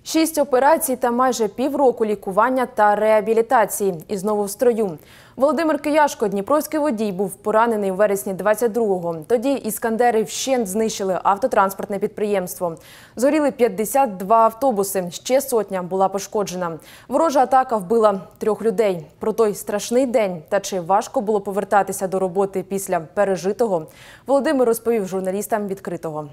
6 операцій та майже півроку лікування та реабілітації. І знову в строю. Володимир Кияшко, дніпровський водій, був поранений у вересні 22-го. Тоді іскандери вщент знищили автотранспортне підприємство. Згоріли 52 автобуси, ще сотня була пошкоджена. Ворожа атака вбила 3 людей. Про той страшний день та чи важко було повертатися до роботи після пережитого, Володимир розповів журналістам «Відкритого».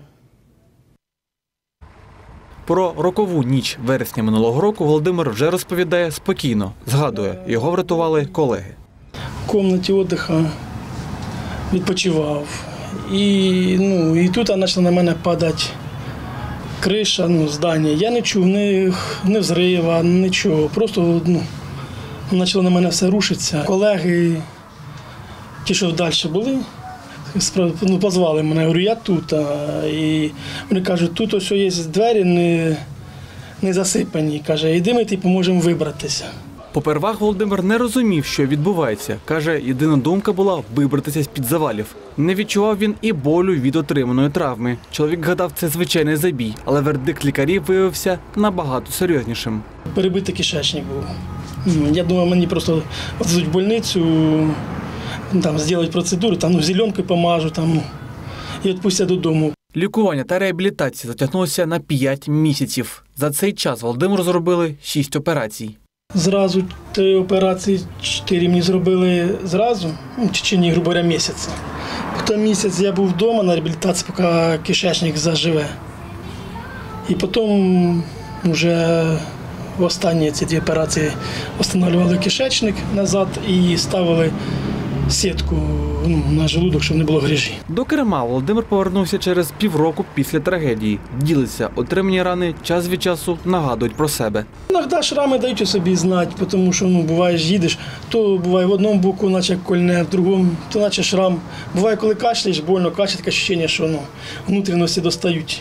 Про рокову ніч вересня минулого року Володимир вже розповідає спокійно. Згадує, його врятували колеги. В кімнаті відпочинку відпочивав. І тут почала на мене падати криша, здання. Я не чув ні взрива, нічого. Просто почало на мене все рушитися. Колеги, ті, що далі були, позвали мене, говорю, я тут. І вони кажуть, тут ось є двері не засипані. Каже, йди, ми поможемо вибратися. Попервах Володимир не розумів, що відбувається. Каже, єдина думка була вибратися з-під завалів. Не відчував він і болю від отриманої травми. Чоловік гадав, це звичайний забій, але вердикт лікарів виявився набагато серйознішим. Перебитий кишечник був. Я думав, мені просто відвезуть в больницю, зроблять процедуру, зеленкою помажу і відпустять додому. Лікування та реабілітація затягнулося на 5 місяців. За цей час Володимиру зробили 6 операцій. Зразу 3 операції, 4 мені зробили зразу, в течение, грубо говоря, місяця. Потім місяць я був вдома на реабілітації, поки кишечник заживе. І потім вже в останні ці 2 операції встановлювали кишечник назад і ставили сітку на желудок, щоб не було грижі. До керма Володимир повернувся через півроку після трагедії. Ділиться, отримані рани час від часу нагадують про себе. Іноді шрами дають у собі знати, тому що буває, їдеш, то буває в одному боку, наче кольне, в другому, то наче шрам. Буває, коли кашляєш, больно, кашляє, таке відчуття, що внутрішності достають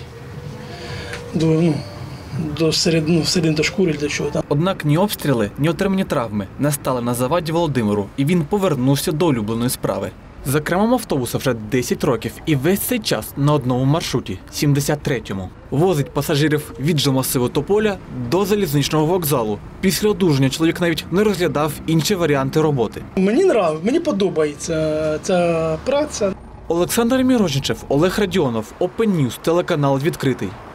до середини до шкури, до чого там. Однак ні обстріли, ні отримані травми не стали на заваді Володимиру, і він повернувся до улюбленої справи. За кермом автобуса вже 10 років і весь цей час на одному маршруті – 73-му. Возить пасажирів від жилмасиву Тополя до залізничного вокзалу. Після одужання чоловік навіть не розглядав інші варіанти роботи. Мені подобається ця праця. Олександр Мірожничев, Олег Радіонов, Open News, телеканал «Відкритий».